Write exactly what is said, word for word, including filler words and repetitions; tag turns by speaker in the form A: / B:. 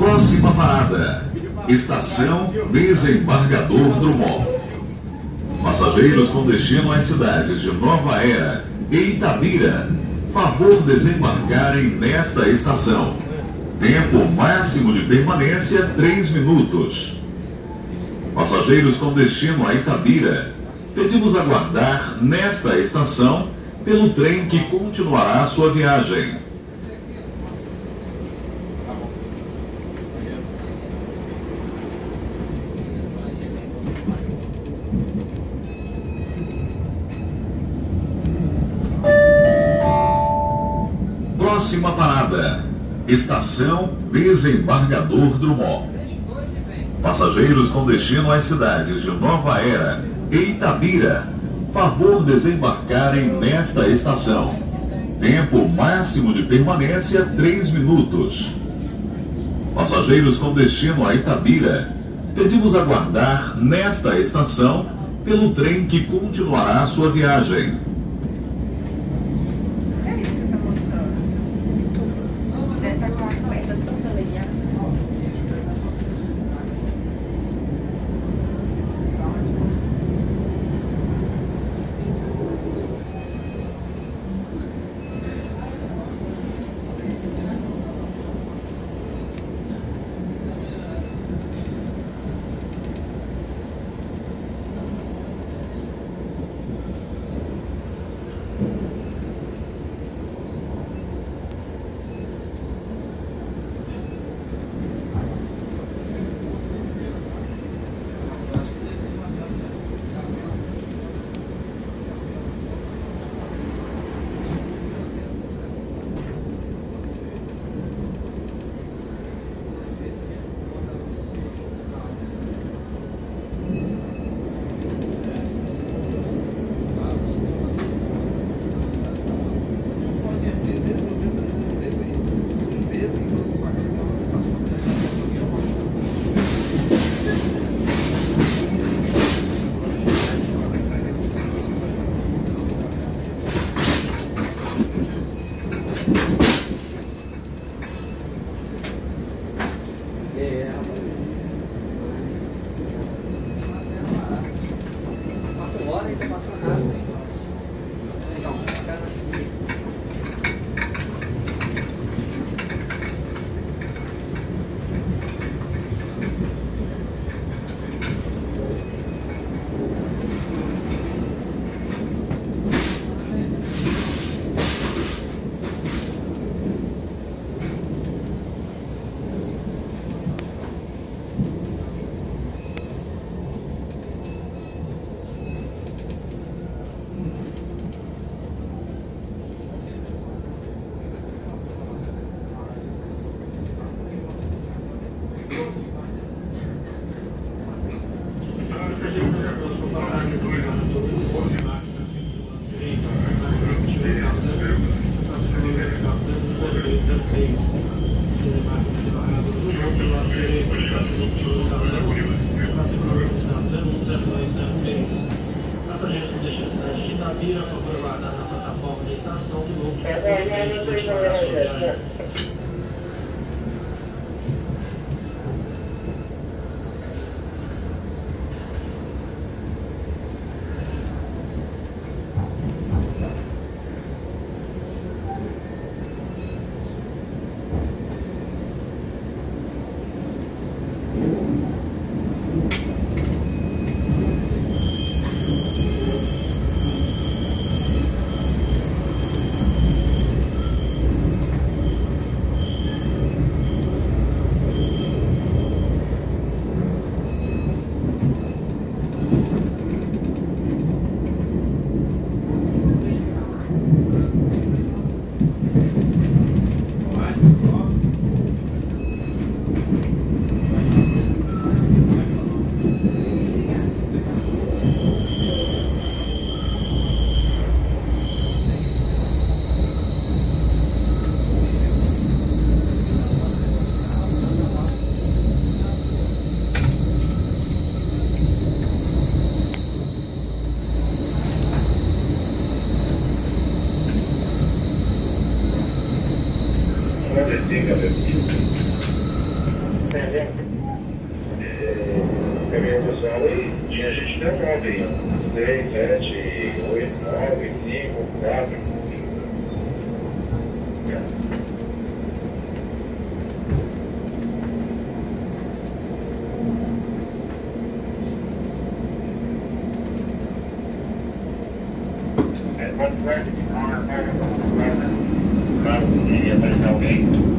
A: Próxima parada, Estação Desembargador Drummond. Passageiros com destino às cidades de Nova Era e Itabira, favor desembarcarem nesta estação. Tempo máximo de permanência, três minutos. Passageiros com destino a Itabira, pedimos aguardar nesta estação pelo trem que continuará sua viagem. Próxima parada, Estação Desembargador Drummond. Passageiros com destino às cidades de Nova Era e Itabira, favor desembarcarem nesta estação. Tempo máximo de permanência, três minutos. Passageiros com destino a Itabira, pedimos aguardar nesta estação pelo trem que continuará sua viagem.
B: Aí tinha gente que deu nove aí. seis, sete, oito, nove, cinco, quatro. Quanto vai? Caso queria aparecer alguém.